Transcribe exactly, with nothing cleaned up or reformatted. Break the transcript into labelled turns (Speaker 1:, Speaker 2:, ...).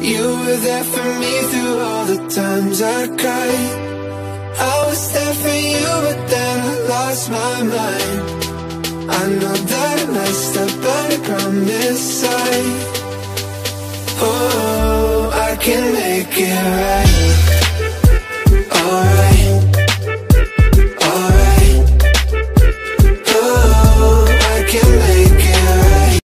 Speaker 1: You were there for me through all the times I cried. I was there for you, but then I lost my mind. I know that I messed up, but I promise I, oh, I can make it right.